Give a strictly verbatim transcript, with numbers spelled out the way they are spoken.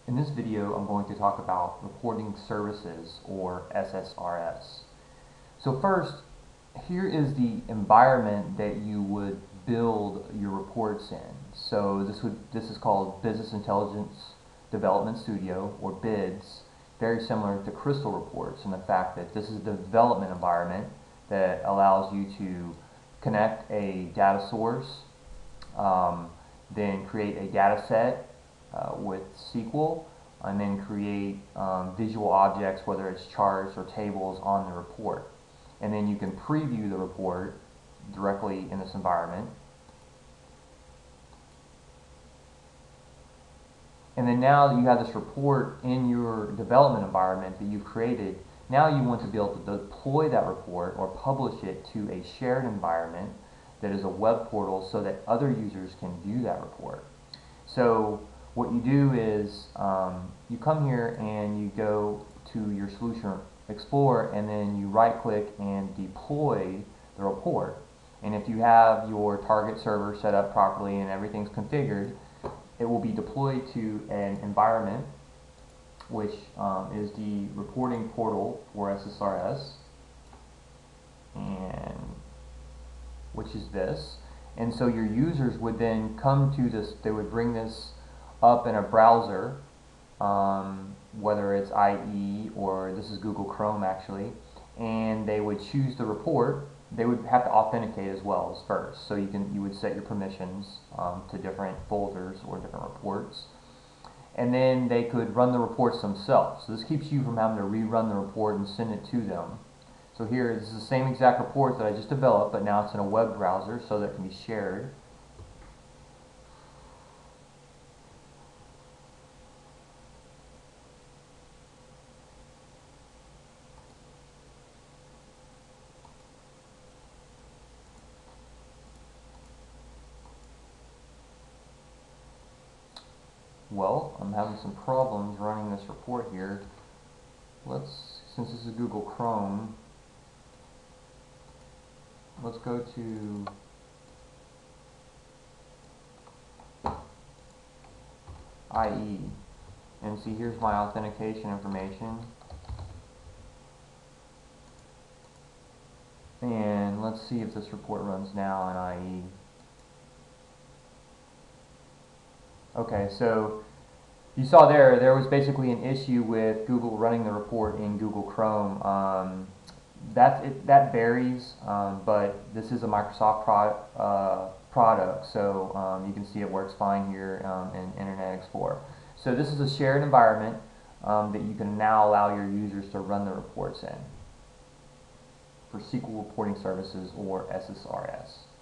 In this video, I'm going to talk about reporting services, or S S R S. So first, here is the environment that you would build your reports in. So this would this is called Business Intelligence Development Studio, or B I D S, very similar to Crystal Reports in the fact that this is the development environment that allows you to connect a data source, um, then create a data set uh, with S Q L, and then create um, visual objects, whether it's charts or tables, on the report. And then you can preview the report directly in this environment. And then now that you have this report in your development environment that you've created, now you want to be able to deploy that report or publish it to a shared environment that is a web portal so that other users can view that report. So what you do is um, you come here and you go to your Solution Explorer, and then you right click and deploy the report. And if you have your target server set up properly and everything's configured, it will be deployed to an environment which um, is the reporting portal for S S R S, and which is this. And so your users would then come to this, they would bring this up in a browser, um, whether it's I E or this is Google Chrome actually, and they would choose the report. They would have to authenticate as well as first, so you can you would set your permissions um, to different folders or different reports, and then they could run the reports themselves. So this keeps you from having to rerun the report and send it to them. So here, this is the same exact report that I just developed, but now it's in a web browser so that it can be shared. Well, I'm having some problems running this report here. Let's, since this is Google Chrome, let's go to I E and see, here's my authentication information. And let's see if this report runs now in I E. Okay, so you saw there, there was basically an issue with Google running the report in Google Chrome. Um, that, it, that varies, um, but this is a Microsoft pro uh, product, so um, you can see it works fine here um, in Internet Explorer. So this is a shared environment um, that you can now allow your users to run the reports in for S Q L Reporting Services, or S S R S.